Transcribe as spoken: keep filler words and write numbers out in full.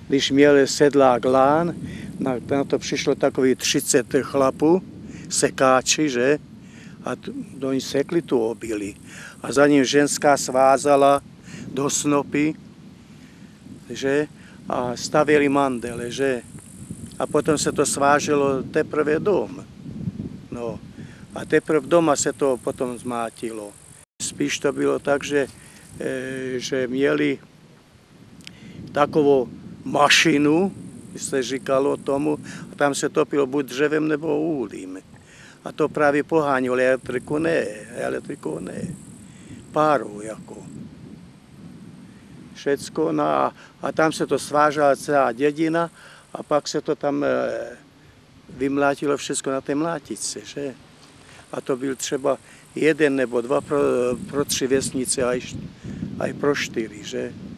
když měl sedlák lán, na, na to přišlo takový třicet chlapů, sekáči, že? A do ní sekli tu obili. A za ním ženská svázala do snopy, že? A stavili mandele, že? A potom se to sváželo teprve dom. No. A teprve doma se to potom zmátilo. Spíš to bylo tak, že, e, že měli takovou mašinu, se říkalo tomu, a tam se topilo buď dřevem nebo uhlím. A to právě pohánilo, elektriku ne, elektriku ne, páru jako. Všecko, no a, a tam se to svážala celá dědina a pak se to tam e, vymlátilo všechno na té mlátice, že? A to byl třeba jeden nebo dva pro, pro tři vesnice, aj, aj pro čtyři, že?